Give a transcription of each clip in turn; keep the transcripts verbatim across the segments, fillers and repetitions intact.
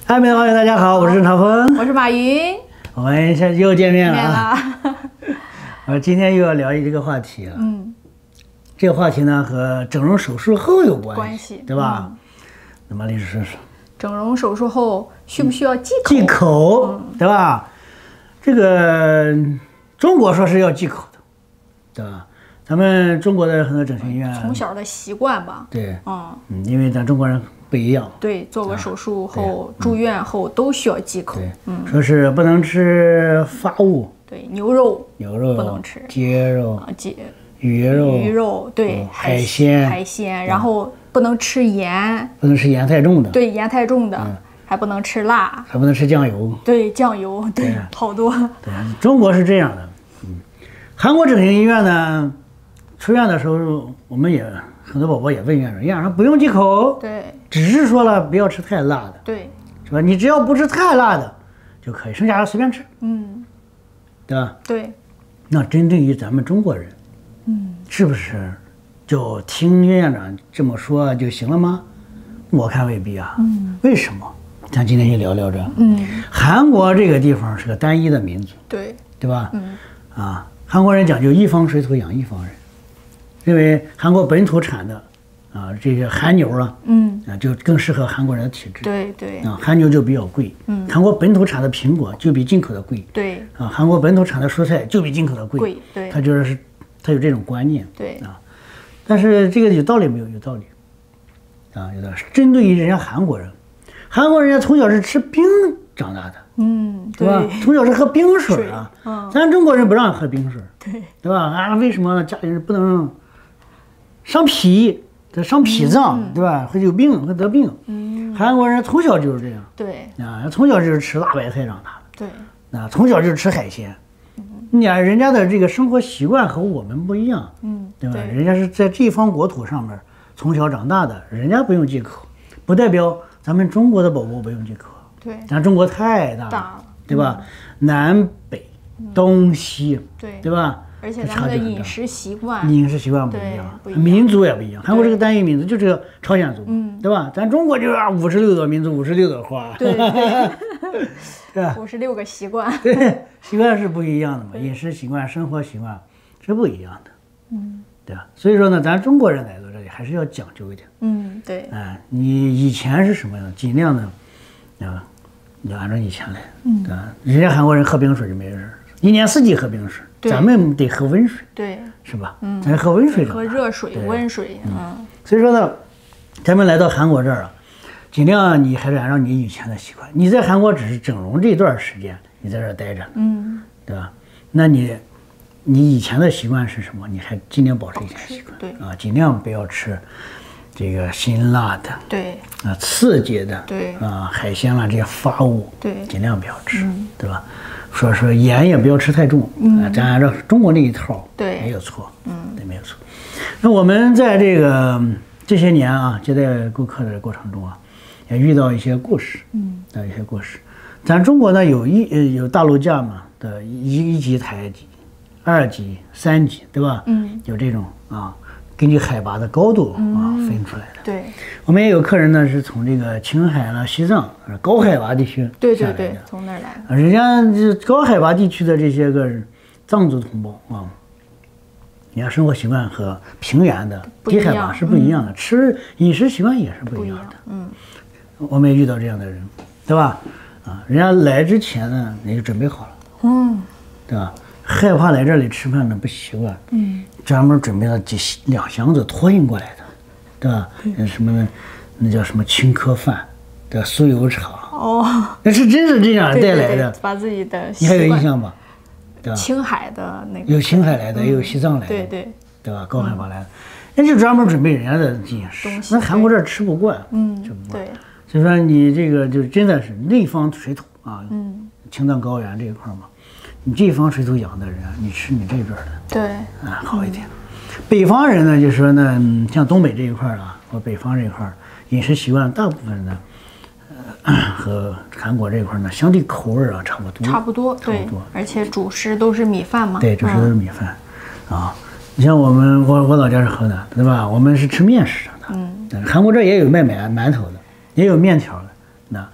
嗨，各位朋友，大家好，我是郑朝峰， 我是马云， 我们现在又见面了啊！ 了我今天又要聊一个话题了， 嗯， 这个话题呢和整容手术后有关系， 关系对吧？ 嗯、 那么李师说， 整容手术后需不需要忌口？ 忌口，嗯、对吧？这个中国说是要忌口的，对吧？咱们中国的很多整形医院从小的习惯吧， 对， 嗯嗯，因为咱中国人不一样， 对，做过手术后、啊、住院后都需要忌口， 嗯，说是不能吃发物， 对，牛肉、 牛肉不能吃， 鸡肉、 啊鸡、 鱼肉、 鱼肉，对， 嗯、海鲜、 海鲜，然后不能吃盐， 不能吃盐太重的， 对，盐太重的。 嗯， 还不能吃辣， 还不能吃酱油。 对，酱油，对，对好多。 对，中国是这样的。嗯，韩国整形医院呢，出院的时候，我们也很多宝宝也问院长，院长说不用忌口， 对， 只是说了不要吃太辣的， 对， 是吧？你只要不吃太辣的就可以，剩下的随便吃， 嗯， 对吧？ 对。 那针对于咱们中国人， 嗯， 是不是就听院长这么说就行了吗？我看未必啊。嗯，为什么？咱今天就聊聊这。嗯，韩国这个地方是个单一的民族， 对， 对吧？ 嗯， 啊，韩国人讲究一方水土养一方人，认为韩国本土产的啊这些韩牛啊，嗯，啊就更适合韩国人的体质。 对对。 啊，韩牛就比较贵。嗯，韩国本土产的苹果就比进口的贵。 对。 啊，韩国本土产的蔬菜就比进口的贵。 贵，对。 他就是，他有这种观念。 对。 啊，但是这个有道理没有？有道理。啊，有道理。针对于人家韩国人。韩国人家从小是吃冰长大的， 嗯， 对吧？从小是喝冰水啊，嗯，咱中国人不让喝冰水， 对， 对吧？啊，为什么家里人不能伤脾？这伤脾脏，嗯、对吧？会有病，会得病。嗯，韩国人从小就是这样， 对， 啊，从小就是吃辣白菜长大的， 对，啊，从小就是吃海鲜。你看人家的这个生活习惯和我们不一样，嗯，对吧？对人家是在这方国土上面从小长大的，人家不用忌口，不代表。咱们中国的宝宝不用忌口， 对， 咱中国太大了， 大了对吧？嗯、南北、东西， 对， 对吧？ 而且咱们的饮食习惯， 饮食习惯不一样， 不一样民族也不一样。韩国这个单一民族就是个朝鲜族，嗯，对吧？咱中国就是五十六朵民族，五十六朵花， 对对， 是吧？ 五十六个习惯， 对，习惯是不一样的嘛，饮食习惯、生活习惯是不一样的，嗯。对吧？所以说呢，咱中国人来到这里还是要讲究一点。 嗯，对。 哎、呃，你以前是什么样，尽量的，啊，你要按照以前来。嗯啊，人家韩国人喝冰水就没事，一年四季喝冰水，咱们得喝温水。 对， 是吧？嗯，咱喝温水。 喝热水、温水。嗯。 所以说呢，咱们来到韩国这儿啊，尽量你还是按照你以前的习惯。你在韩国只是整容这段时间，你在这儿待着，嗯，对吧？那你。你以前的习惯是什么？你还尽量保持以前习惯， 对啊，尽量不要吃这个辛辣的， 对啊，刺激的， 对啊，海鲜啦这些发物， 对， 尽量不要吃，嗯、对吧？说说盐也不要吃太重，嗯、啊，咱按照中国那一套， 对， 没有错，嗯，对，没有错。那我们在这个这些年啊，接待顾客的过程中啊，也遇到一些故事，嗯，啊，一些故事。咱中国呢有一呃有大陆架嘛的一一级台级。二级、三级，对吧？嗯，有这种啊，根据海拔的高度啊分出来的。 对， 我们也有客人呢，是从这个青海了、西藏高海拔地区对对对，从那儿来的。 人家这高海拔地区的这些个藏族同胞啊，人家生活习惯和平原的低海拔是不一样的，吃饮食习惯也是不一样的。嗯，我们也遇到这样的人，对吧？啊，人家来之前呢，也就准备好了。嗯，对吧？害怕来这里吃饭呢不习惯，嗯，专门准备了几两箱子托运过来的，对吧？嗯、什么那叫什么青稞饭的酥油茶哦，那是真是这样带来的， 对对对把自己的你还有印象吧？对吧？ 青海的那个有青海来的，也有西藏来的， 对对对吧？高海拔来的，那就专门准备人家的饮食，那韩国这儿吃不惯，嗯，吃不惯，对，所以说你这个就真的是内方水土啊，嗯，青藏高原这一块嘛。你这方水土养的人，你吃你这边的， 对， 啊好一点。嗯、北方人呢，就说呢，像东北这一块啊，或北方这一块，饮食习惯大部分呢，呃，和韩国这一块呢，相对口味啊差不多， 差不多，对，而且主食都是米饭嘛， 对，主食都是米饭，嗯、啊。你像我们，我我老家是河南，对吧？我们是吃面食长大的，嗯，韩国这也有卖馒馒头的，也有面条的，那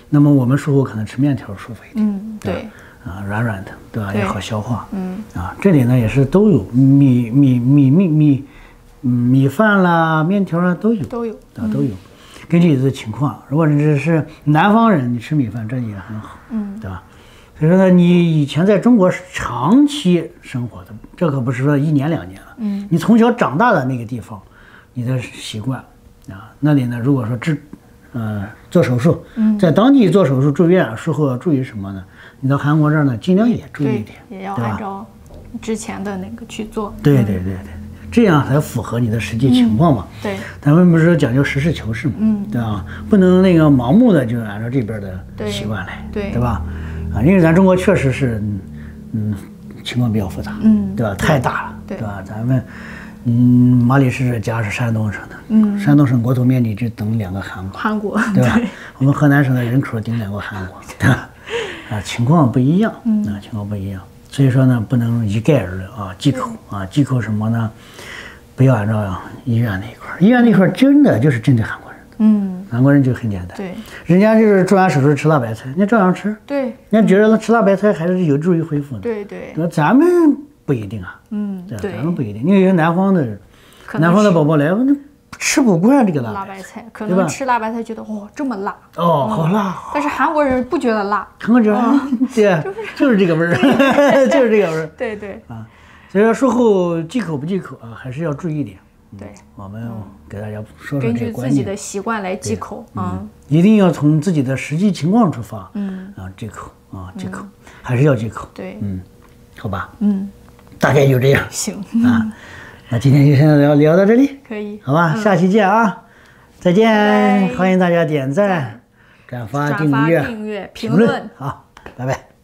那么我们术后可能吃面条舒服一点， 嗯，对， 啊，软软的，对吧？ 对也好消化， 嗯， 啊，这里呢也是都有米米米米米，嗯，米饭啦、面条啊都有， 都有， 啊都有。根据你的情况，如果你只是南方人，你吃米饭这也很好， 嗯， 对吧？所以说呢，你以前在中国是长期生活的，这可不是说一年两年了， 嗯， 你从小长大的那个地方，你的习惯啊，那里呢，如果说治，呃，做手术， 嗯， 在当地做手术住院，术后要注意什么呢？你到韩国这儿呢，尽量也注意一点， 也要对吧按照之前的那个去做， 对对对对，这样才符合你的实际情况嘛。 嗯、对， 咱们不是说讲究实事求是嘛， 嗯， 对吧？不能那个盲目的就按照这边的习惯来， 对， 对吧？啊，因为咱中国确实是，嗯，嗯情况比较复杂， 嗯， 对吧？太大了， 对对吧？咱们，嗯，马里市家是山东省的， 嗯， 山东省国土面积就等两个韩国， 韩国， 对吧？我们河南省的人口顶两个韩国，对吧？啊，情况不一样， 嗯， 啊，情况不一样，所以说呢，不能一概而论啊，忌口啊，忌口什么呢？不要按照医院那一块儿，医院那块儿真的就是针对韩国人的， 嗯， 韩国人就很简单， 对， 人家就是做完手术吃辣白菜，人家照样吃， 对， 人家觉得吃辣白菜还是有助于恢复的， 对对， 那咱们不一定啊， 嗯，对， 咱们不一定，因为有些南方的人，南方的宝宝来，那吃不惯这个辣白菜，可对吧？ 能吃辣白菜觉得哇这么辣， 哦，好辣， 但是韩国人不觉得辣， 韩国人对，就是这个味儿，就是这个味儿， 对对啊，所以说术后忌口不忌口啊，还是要注意一点。 对， 我们给大家说说根这个观念， 据自己的习惯来忌口啊， 一定要从自己的实际情况出发， 嗯啊，忌口啊，忌口还是要忌口， 对， 嗯，好吧， 嗯， 大概就这样， 行啊，那今天就先聊聊到这里， 可以， 好吧，下期见啊，再见， 拜拜欢迎大家点赞、转发、 转发、 订阅、 订阅、评评论， 论。 好，拜拜。